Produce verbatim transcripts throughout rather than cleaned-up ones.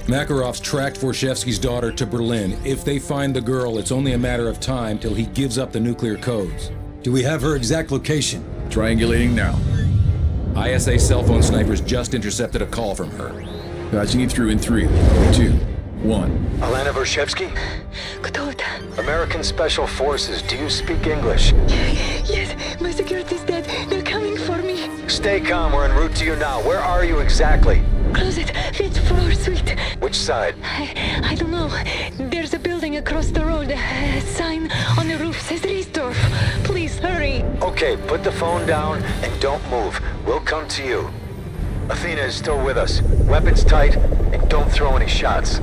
Makarov's tracked Vorshevsky's daughter to Berlin. If they find the girl, it's only a matter of time till he gives up the nuclear codes. Do we have her exact location? Triangulating now. I S A cell phone snipers just intercepted a call from her. Patching you through in three, two, one. Alana Vorshevsky? Кто это? American Special Forces. Do you speak English? Yes, my security's dead. They're coming for me. Stay calm. We're en route to you now. Where are you exactly? Closet, fifth floor suite. Which side? I, I don't know. There's a building across the road. A sign on the roof says Riesdorf. Please, hurry. Okay, put the phone down and don't move. We'll come to you. Athena is still with us. Weapons tight, and don't throw any shots.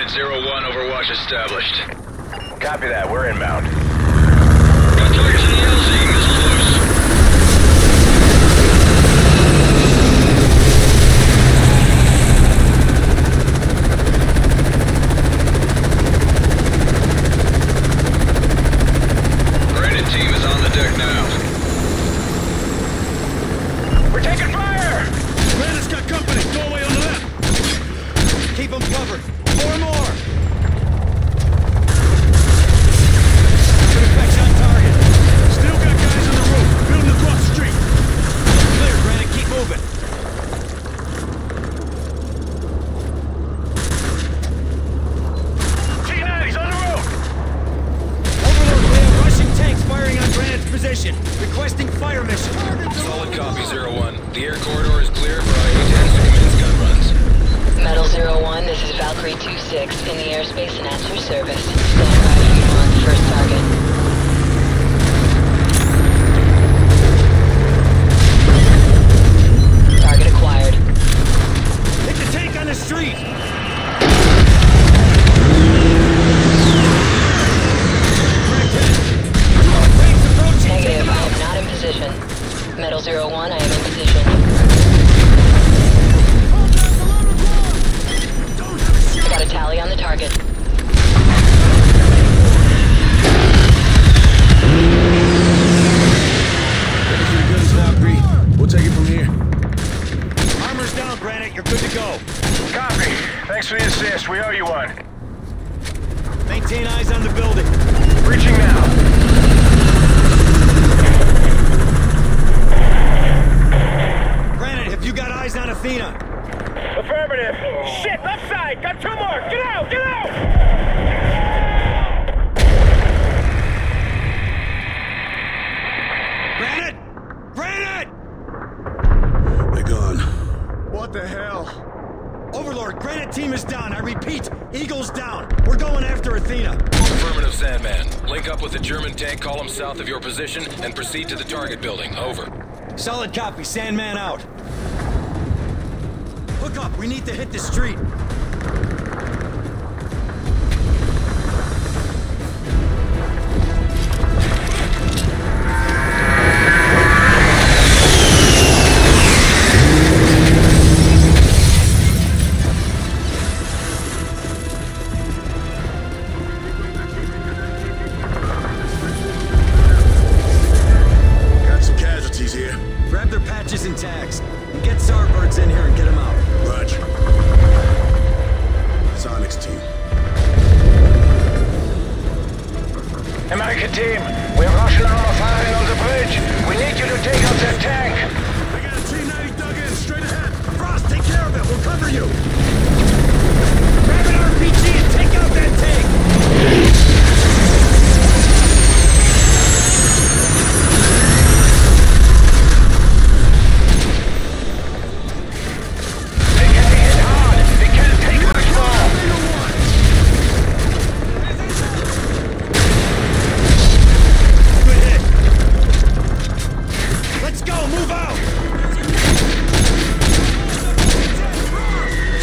Granite zero one, overwatch established. Copy that, we're inbound. Got targets in the L Z, missiles loose. Granite team is on the deck now. We're taking fire! Granite's got company. Doorway on the left. Keep them covered. Four more. Effects on target. Still got guys on the roof. Building across the street. Clear, Granite. Keep moving. T nine's on the roof! Overlord, we have Russian tanks firing on Granite's position. Requesting fire mission. Solid copy, zero one. The air corridor is clear for I A tens to commence gun runs. Metal zero one, this is Valkyrie two six in the airspace and at your service. Stand by for you on the first target. Target acquired. Hit the tank on the street. Negative, I am not in position. Metal zero one, I am in position. I got a tally on the target. We'll take it from here. Armor's down, Granite. You're good to go. Copy. Thanks for the assist, we owe you one. Maintain eyes on the building. Reaching now. Granite, have you got eyes on Athena? Affirmative. Shit, left side! Got two more! Get out! Get out! Granite! Granite! They're gone. What the hell? Overlord, Granite team is down. I repeat, Eagle's down. We're going after Athena. Affirmative, Sandman. Link up with the German tank column south of your position and proceed to the target building. Over. Solid copy. Sandman out. Hook up. We need to hit the street. Got some casualties here. Grab their patches and tags. And get Starbirds in here and get them out. Roger. Sonic's team. American team, we have Russian armor firing on the bridge. We need you to take out that tank. We got a T ninety dug in, straight ahead. Frost, take care of it. We'll cover you. Grab an R P G and take out that tank. They can be hit hard. They can't take much more. Good hit. Let's go. Move out.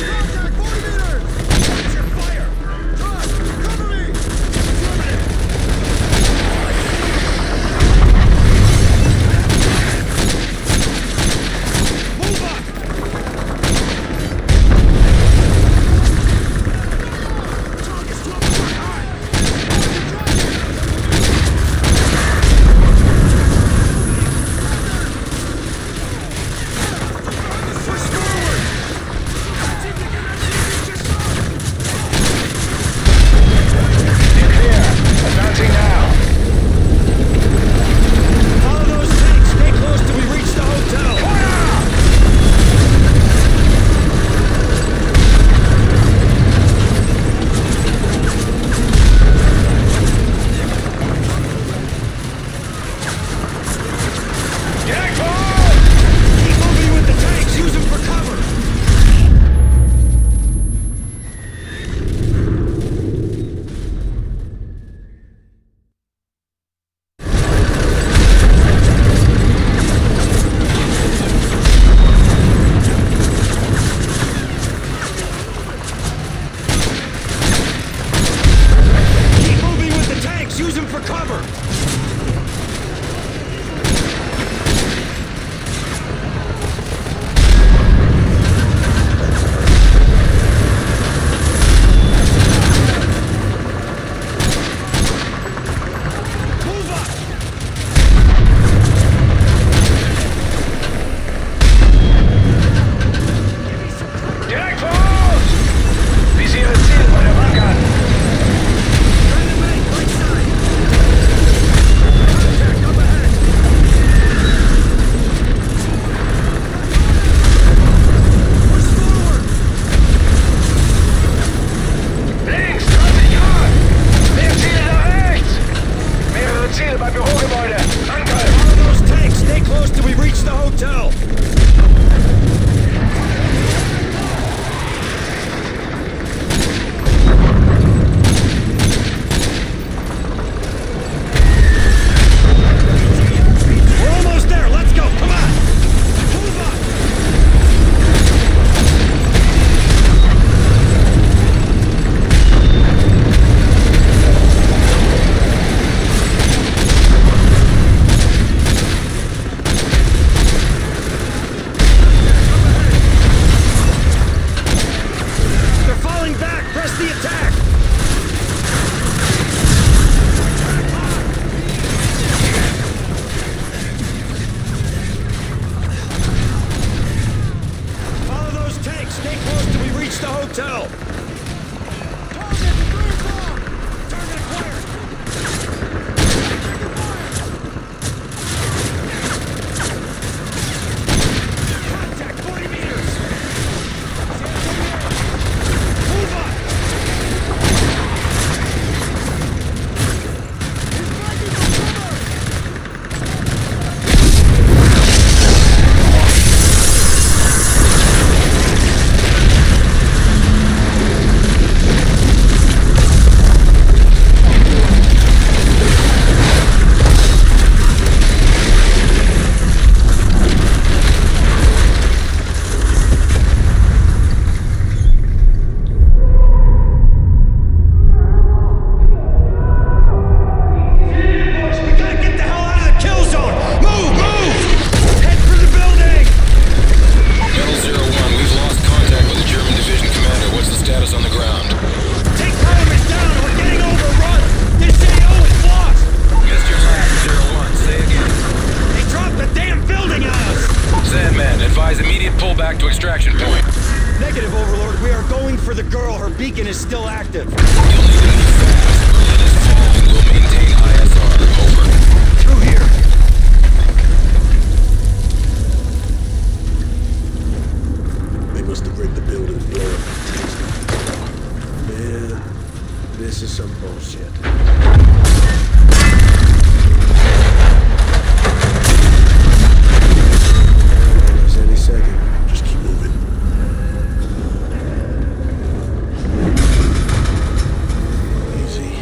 ground. Take Parliament down! We're getting overrun! This A O is lost! Missed your last, zero one. Say again. They dropped the damn building on us! Sandman, advise immediate pullback to extraction point. Negative, Overlord. We are going for the girl. Her beacon is still active. You'll need to move fast. Berlin is falling. We'll maintain I S R. Over. Through here. They must have rigged the building to blow up. Man, this is some bullshit. There's any second. Just keep moving. Easy.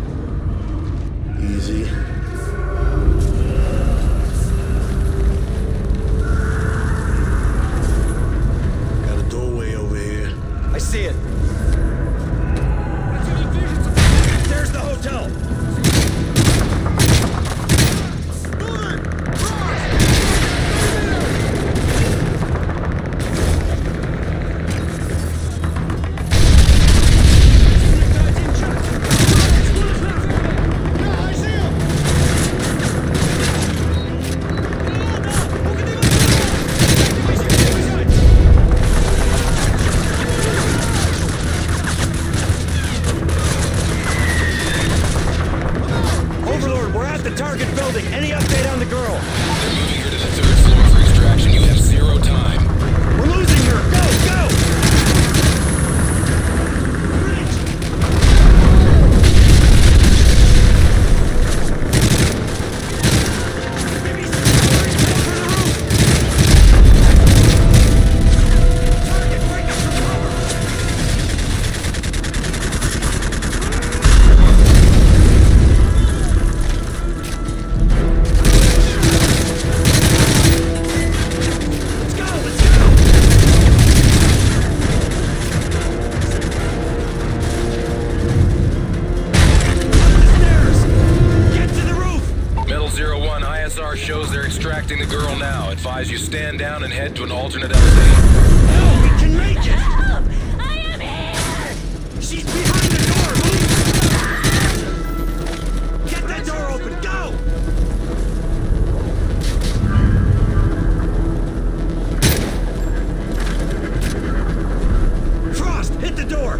Easy. Got a doorway over here. I see it. There's the hotel. Overlord, we're at the target building. Any update on the girl? They're moving her to the third floor for extraction. You have zero time. We're losing her. Go, go! I S R shows they're extracting the girl now. Advise you stand down and head to an alternate L Z. No, we can make it! Help! I am here! She's behind the door! Move! Get that door open! Go! Frost, hit the door!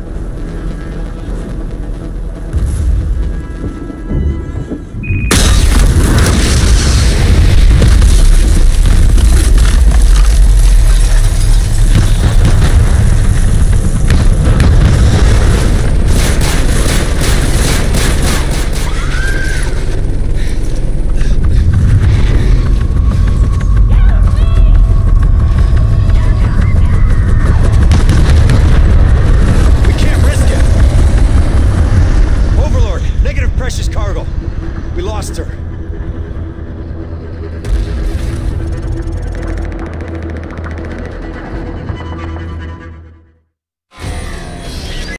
Precious cargo. We lost her.